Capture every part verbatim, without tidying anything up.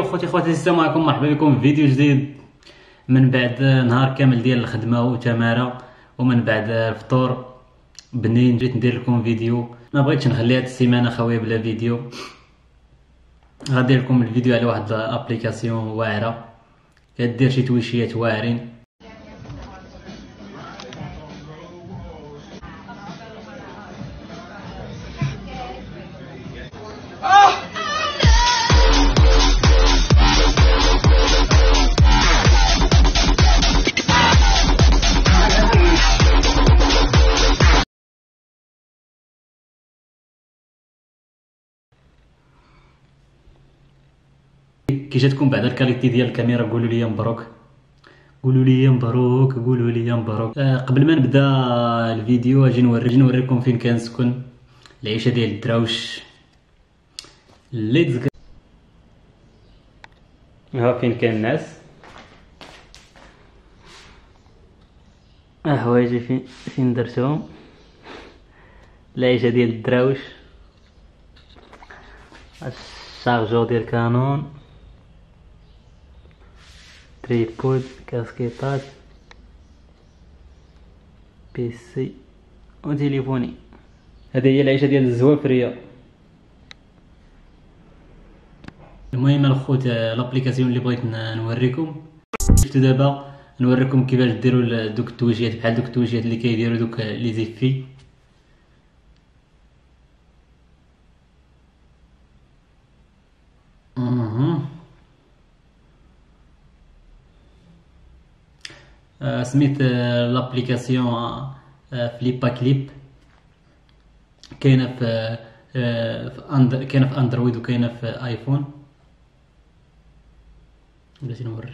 اخوتي خواتي السلام عليكم، مرحبا بكم في فيديو جديد من بعد نهار كامل ديال الخدمه وتماره ومن بعد الفطور بنين. جيت ندير لكم فيديو، ما بغيتش نخلي هاد السيمانه خاويه بلا فيديو. غادير لكم الفيديو على واحد الابليكاسيون واعره كدير شي تويشيات واعرين. كي جاتكم بعد الكاليتي ديال الكاميرا قولوا لي مبروك، قولوا لي مبروك، قولوا لي مبروك. آه قبل ما نبدا الفيديو اجي نوري اجي نوريكم فين كنسكن، العيشه ديال الدراوش. ليتس جو. ها فين كاين الناس، ها حوايجي فين فين درتهم. العيشه ديال الدراوش، الشارجور ديال كانون، تريبود، كاسكيطات، بيسي وتليفوني. هذه هي العيشه ديال الزوافريه. المهم الخوت، لابليكاسيون اللي بغيت نوريكم شفتوا دابا، نوريكم كيفاش ديروا دوك التوجيهات، بحال دوك التوجيهات اللي كيديروا دوك لي زيفي. اها آه سميت آه لابليكاسيون آه فليبا كليب. كاينه في آه في أند... كاينه في اندرويد وكاينه في ايفون. بلاتي نوري،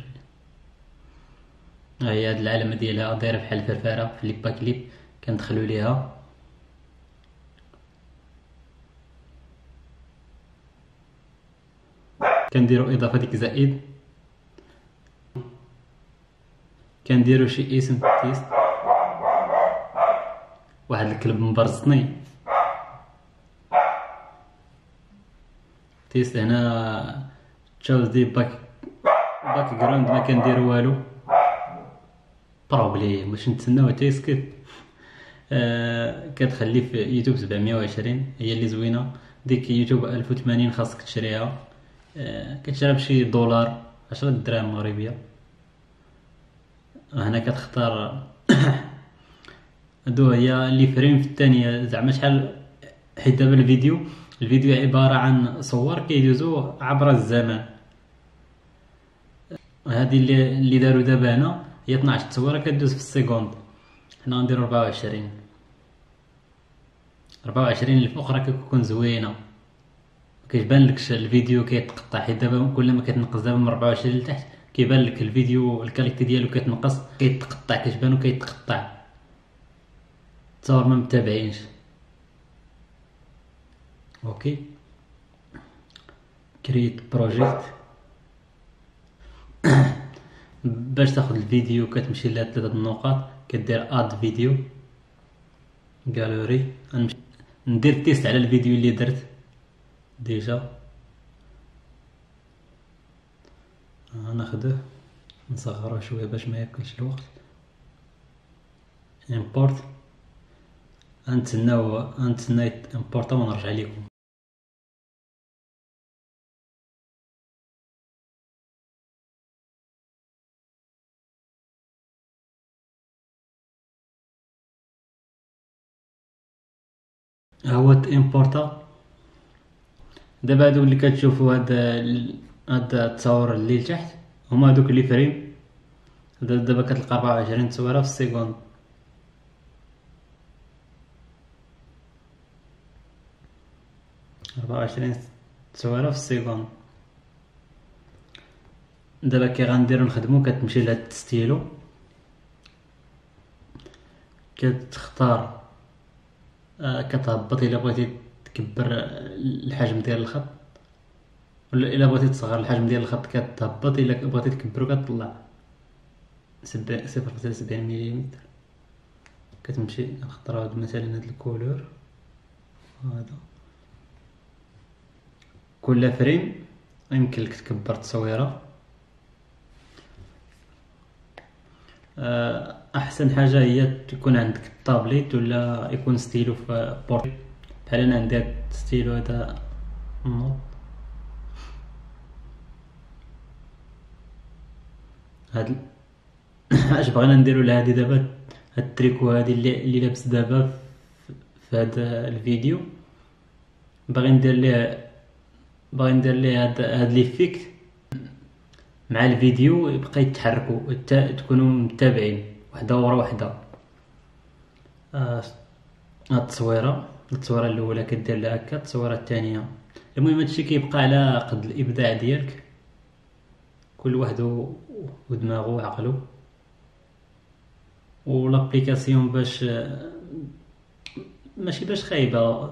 ها هي هاد العلامه ديالها دايره بحال الفرفاره. فليبا كليب كندخلوا ليها، كنديروا اضافه ديك زائد، كنديروا شي اسم تيست، واحد الكلب مبرزطني تيست. هنا تشاوز دي باك باك جراوند ما كنديروا والو، بروبليم باش نتسناو حتى يسكت. آه كتخلي في يوتيوب سبعمية وعشرين، هي اللي زوينه. ديك يوتيوب ألف وثمانين خاصك تشريها، آه كتشريها بشي دولار، عشرة دراهم مغربيه. هنا كتختار هادو هي اللي فريم في الثانيه، زعما شحال. حيت دابا الفيديو الفيديو عباره عن صور كيدوزو عبر الزمن. هذه اللي اللي داروا دابا هنا هي اثناش تصويره كدوز في السيكوند. حنا غنديرو أربعة وعشرين أربعة وعشرين. اللي في الاخرى كتكون زوينه، كيبان لكش الفيديو كيتقطع. حيت دابا كل ما كتنقص دابا من أربعة وعشرين لتحت كيبان لك الفيديو الكاليتي ديالو كتنقص، كيتقطع، كتبانو كيتقطع. تصور ما متابعينش. اوكي، كريت بروجيكت. باش تاخذ الفيديو كتمشي لهاد ثلاثه النقاط، كدير اد فيديو، جاليري. ندير تيست على الفيديو اللي درت ديجا. ناخذه نصغره شويه باش ما ياكلش الوقت. امبورت، غنتسناو غنتسنى امبورطا ونرجع لكم. هو امبورطا. دابا هادو اللي كتشوفوا، هاد هاد التصاور اللي لتحت هما هادوك اللي فريم. دابا كتلقى أربعة وعشرين تصويره في السيكوند. أربعة وعشرين تصويره في السيكوند. دابا كي غنديرو نخدمو، كتمشي لهاد الستيلو، كتختار آه كتهبط الا بغيتي تكبر الحجم ديال الخط، ولا الا بغيتي تصغر الحجم ديال الخط كتهبط، الا بغيتي تكبرو كتطلع صفر فاصلة سبعين مليمتر. كتمشي نختار هاد مثلا هاد الكولور هذا. كل فريم يمكن لك تكبر التصويره. آه، احسن حاجه هي تكون عندك التابليت ولا يكون ستيلو في بورت. بحال انا عندي هاد ستيلو هذا نوض. هاد ال- اش بغينا نديرو لهادي دابا، هاد التريكو هادي اللي, اللي لابس دابا في في هاد الفيديو، باغي ندير ليه باغي ندير ليه هاد هاد ليفيكت مع الفيديو يبقى يتحركوا التا- تكونوا متابعين وحده ورا وحده. آه، هاد التصويره التصويره الاولى كدير لها هكا، التصويره الثانيه. المهم هادشي كيبقى على قد الابداع ديالك، كل واحد و- ودماغه وعقله. ولابليكاسيون باش ماشي باش خايبه،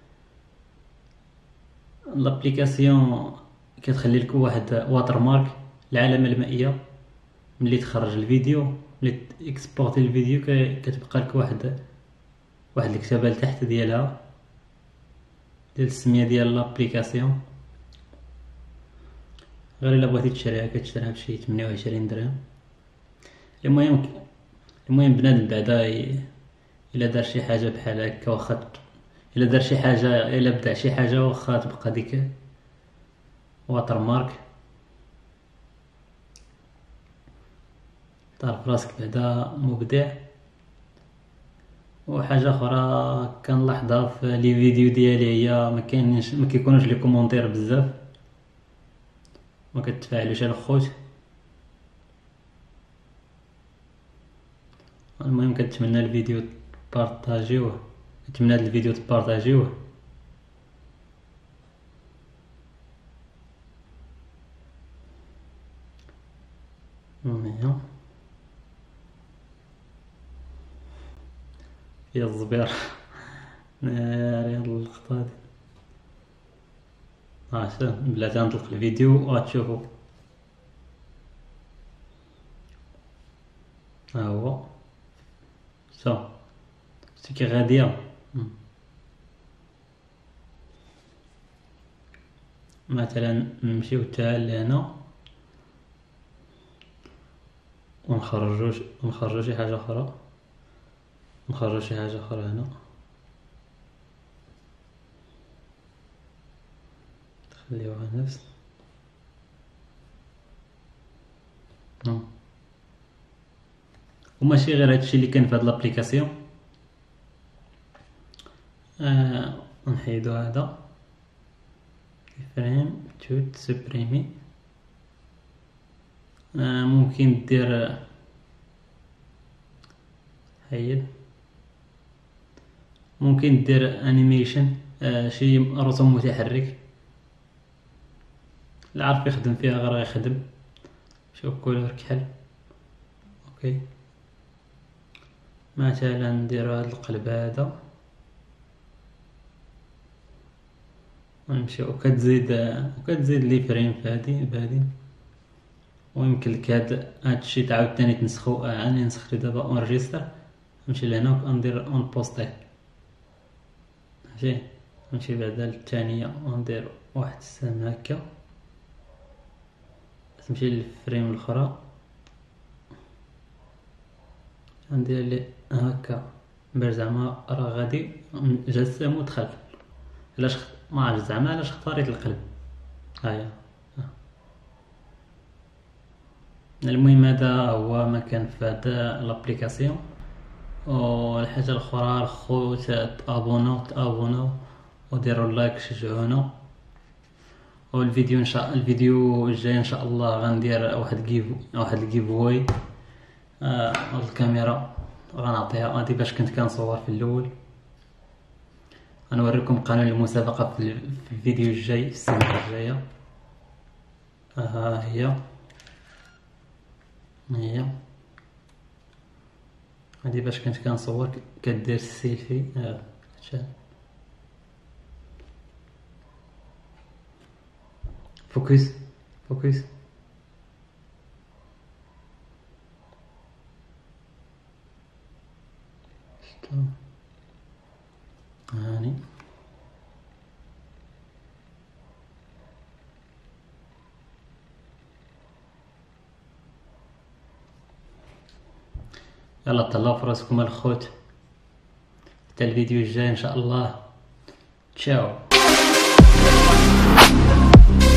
لابليكاسيون كتخلي لك واحد واتر مارك، العلامه المائيه. ملي تخرج الفيديو، ملي اكسبورتي الفيديو ك- كتبقى لك واحد واحد الكتابه لتحت ديالها، ديال السميه ديال لابليكاسيون. غير الا بغيتي تشريها كتشريها بشي ثمانية وعشرين درهم. المهم المهم بنادم بعدا ي- الا دار شي حاجه بحال هكا، واخا الا دار شي حاجه الا بدا شي حاجه واخا تبقى ديك واتر مارك، تعرف راسك بعدا مبدع. وحاجه اخرى كنلاحظها في لي فيديو ديالي هي ما كاينش ما كيكونوش لي كومونتير بزاف، ما كتفاعلوش على الخوت. المهم كنتمنى الفيديو تبارطاجيوه، نتمنى هاد الفيديو تبارطاجيوه. المهم يا الزبير ناري هاد اللقطة هادي. ها شوف بلاتي غنطلق الفيديو وغتشوفو. ها هو شوف شتي كي غادية. مثلا نمشيو حتى لهنا ونخرجو ونخرجو شي حاجة أخرى، نخرجو شي حاجة أخرى هنا، نخليوها نفس. نعم. وماشي غير هادشي اللي كاين في هاد لابليكاسيون. آه نحيدو هذا فريم تو سبريمي. آه ممكن دير حيد، ممكن دير انيميشن، آه شي رسوم متحرك. اللي عارف يخدم فيها غير يخدم. شوف كولور كحل. اوكي مثلا نديرو هاد القلب هذا ونمشيو وكتزيد وكتزيد لي فريم في هادي بهادي. ويمكن لك هاد هادشي تعاود تاني تنسخو. آه اني نسختو دابا اونجستر، نمشي لهنا وندير اون بوستي. ماشي نمشي بعدا للثانية وندير واحد السهم هكا، تمشي للفريم الاخرى ندير لي هكا باش زعما راه غادي جسم ودخل. علاش خ- ما عرفت زعما علاش اختاريت القلب. هيا المهم هذا هو ما كان في هذا لابليكاسيون. والحاجه الاخرى الخوت تابوناو تابوناو وديروا لايك شجعونا. والفيديو ان شاء الفيديو الجاي ان شاء الله غندير واحد جيف واحد الجيف واي. آه الكاميرا غنعطيها هادي باش كنت كنصور في الاول. غنوريكم قانون المسابقه في ال- في الفيديو الجاي في السنه الجايه. ها هي هي هادي باش كنت كنصور كدير السيلفي. آه. شاهد. فوكس فوكس. هاني يلا تهلاو في راسكم الخوت، حتى الفيديو الجاي ان شاء الله. تشاو.